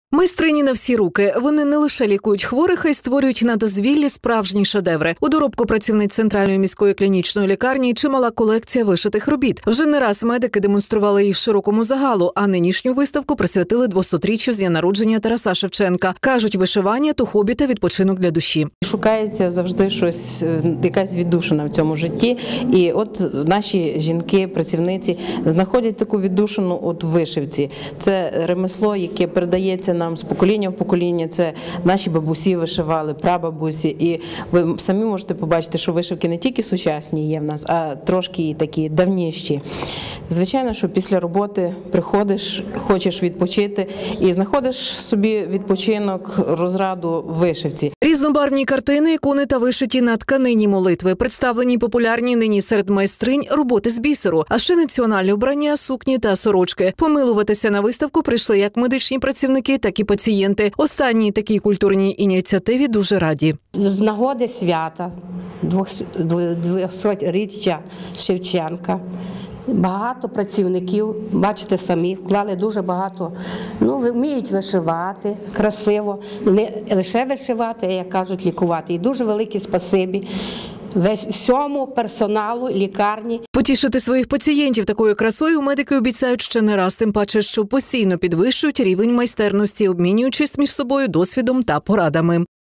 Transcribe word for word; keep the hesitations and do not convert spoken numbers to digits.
Майстрині на всі руки. Вони не лише лікують хворих, а й створюють на дозвіллі справжні шедеври. У доробку працівниць Центральної міської клінічної лікарні чимала колекція вишитих робіт. Вже не раз медики демонстрували їх широкому загалу, а нинішню виставку присвятили двохсотріччю з дня народження Тараса Шевченка. Кажуть, вишивання – то хобі та відпочинок для душі. Шукається завжди щось, якась віддушина в цьому житті. І от наші жінки, працівниці знаходять таку віддушину от в вишивці. Це ремесло, яке передається нам з покоління в покоління. Це наші бабусі вишивали, прабабусі. І ви самі можете побачити, що вишивки не тільки сучасні є в нас, а трошки і такі давніші. Звичайно, що після роботи приходиш, хочеш відпочити і знаходиш собі відпочинок, розраду в вишивці. Різнобарвні картини, ікони та вишиті на тканині молитви. Представлені популярні нині серед майстринь роботи з бісеру, а ще національні вбрання, сукні та сорочки. Помилуватися на виставку прийшли як медичні працівники, так і пацієнти. Останній такій культурній ініціативі дуже раді. З нагоди свята двохсотріччя Шевченка багато працівників, бачите самі, вклали дуже багато, ну, вміють вишивати красиво, не лише вишивати, а, як кажуть, лікувати. І дуже велике спасибі весь всьому персоналу лікарні. Потішити своїх пацієнтів такою красою медики обіцяють ще не раз, тим паче, що постійно підвищують рівень майстерності, обмінюючись між собою досвідом та порадами.